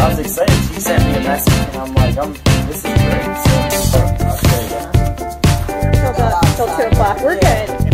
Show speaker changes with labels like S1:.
S1: I was excited. He sent me a message, and I'm like, this is great. So, I'll show you.
S2: Till 2 o'clock. We're good.